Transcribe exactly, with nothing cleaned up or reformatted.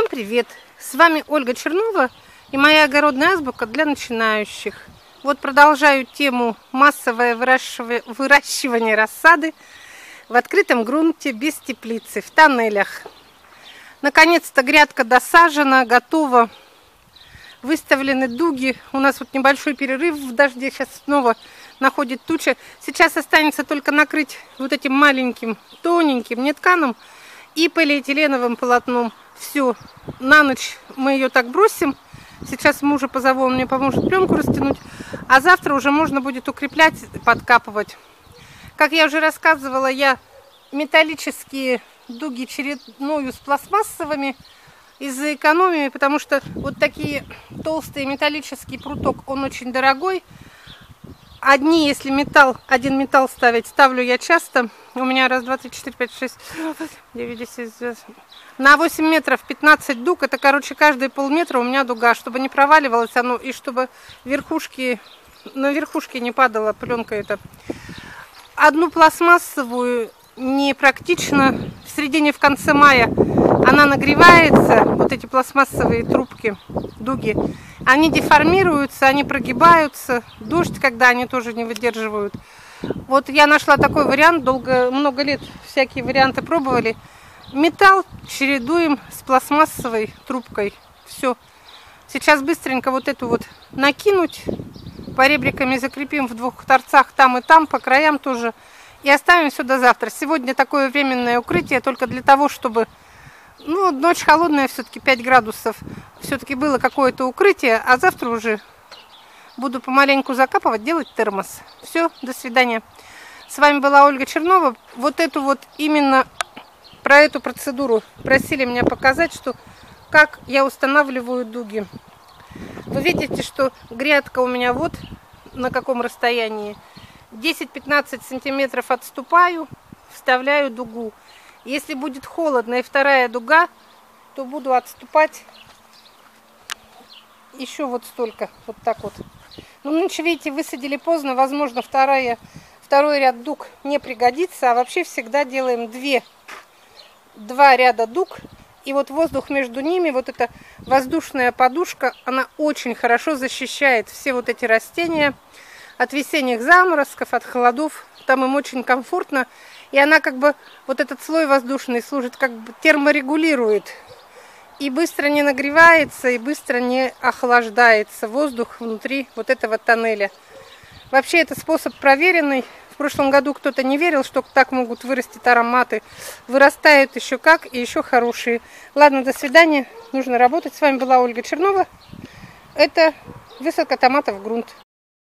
Всем привет! С вами Ольга Чернова и моя огородная азбука для начинающих. Вот продолжаю тему массовое выращивание рассады в открытом грунте, без теплицы, в тоннелях. Наконец-то грядка досажена, готова. Выставлены дуги. У нас вот небольшой перерыв в дожде, сейчас снова находит туча. Сейчас останется только накрыть вот этим маленьким тоненьким нетканом и полиэтиленовым полотном. Все, на ночь мы ее так бросим. Сейчас мужа позову, он мне поможет пленку растянуть. А завтра уже можно будет укреплять, подкапывать. Как я уже рассказывала, я металлические дуги чередную с пластмассовыми из-за экономии, потому что вот такие толстые металлический пруток, он очень дорогой. Одни, если металл, один металл ставить, ставлю я часто. У меня раз, два, три, четыре, пять, шесть, девять, десять, на восемь метров пятнадцать дуг. Это, короче, каждые полметра у меня дуга, чтобы не проваливалось оно и чтобы верхушки, на верхушке не падала пленка эта. Одну пластмассовую непрактично. В середине, в конце мая она нагревается, вот эти пластмассовые трубки, дуги. Они деформируются, они прогибаются. Дождь, когда они тоже не выдерживают. Вот я нашла такой вариант, долго, много лет всякие варианты пробовали. Металл чередуем с пластмассовой трубкой. Все. Сейчас быстренько вот эту вот накинуть. Поребриками закрепим в двух торцах там и там, по краям тоже. И оставим все до завтра. Сегодня такое временное укрытие только для того, чтобы... Ну, ночь холодная, все-таки пять градусов. Все-таки было какое-то укрытие, а завтра уже буду помаленьку закапывать, делать термос. Все, до свидания. С вами была Ольга Чернова. Вот эту вот именно про эту процедуру просили меня показать, что как я устанавливаю дуги. Вы видите, что грядка у меня вот на каком расстоянии. десять-пятнадцать сантиметров отступаю, вставляю дугу. Если будет холодно и вторая дуга, то буду отступать еще вот столько, вот так вот. Ну, нынче, видите, высадили поздно, возможно, вторая, второй ряд дуг не пригодится, а вообще всегда делаем две, два ряда дуг. И вот воздух между ними, вот эта воздушная подушка, она очень хорошо защищает все вот эти растения от весенних заморозков, от холодов. Там им очень комфортно. И она как бы, вот этот слой воздушный служит, как бы терморегулирует. И быстро не нагревается, и быстро не охлаждается воздух внутри вот этого тоннеля. Вообще это способ проверенный. В прошлом году кто-то не верил, что так могут вырасти ароматы. Вырастают еще как, и еще хорошие. Ладно, до свидания. Нужно работать. С вами была Ольга Чернова. Это высадка томатов в грунт.